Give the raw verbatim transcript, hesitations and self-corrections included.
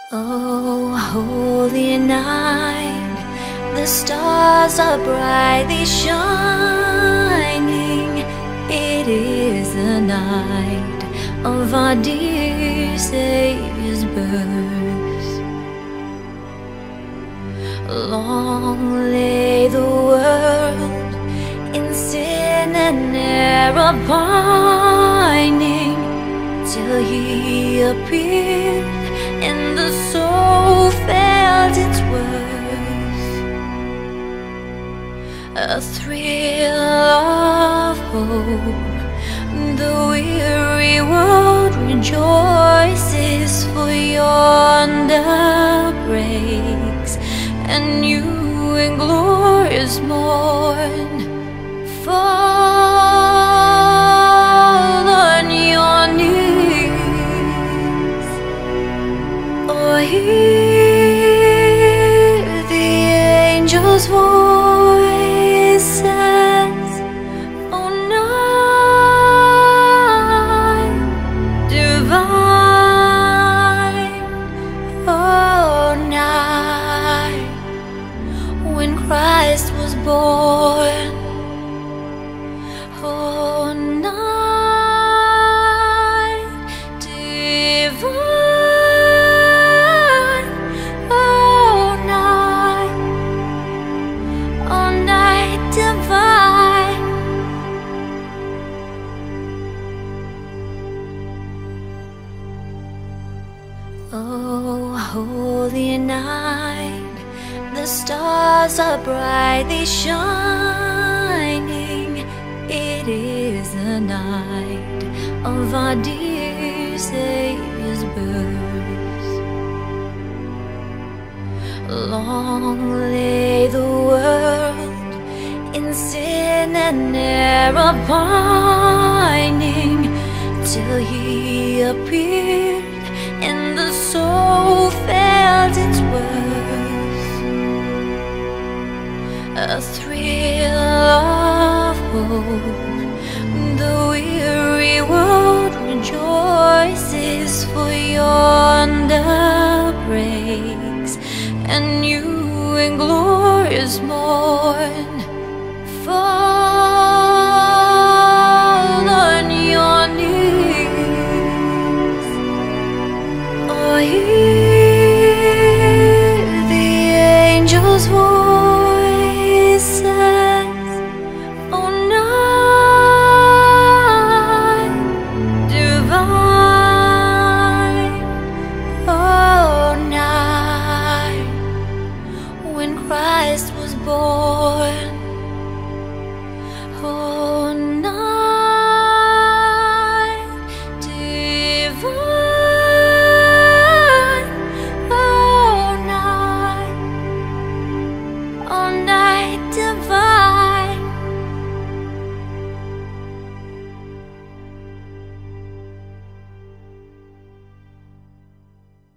Oh, holy night, the stars are brightly shining. It is the night of our dear Savior's birth. Long lay the world in sin and error pining, till He appeared and the soul felt its worth. A thrill of hope, the weary world rejoices, for yonder breaks a new and glorious morn. Fall on your knees, or hear the angels' voices. Oh, night divine, oh, night when Christ was born. Oh, night divine, oh, night, oh, night divine. Oh, holy night, the stars are brightly shining. It is the night of our dear Savior's birth. Long lay the world in sin and error pining, till He appeared and the soul felt its worth. A thrill of hope, the weary world rejoices, for yonder breaks a new and glorious morn. Fall on your knees, or hear the angels' voices. Oh, night divine, oh, night when Christ was born.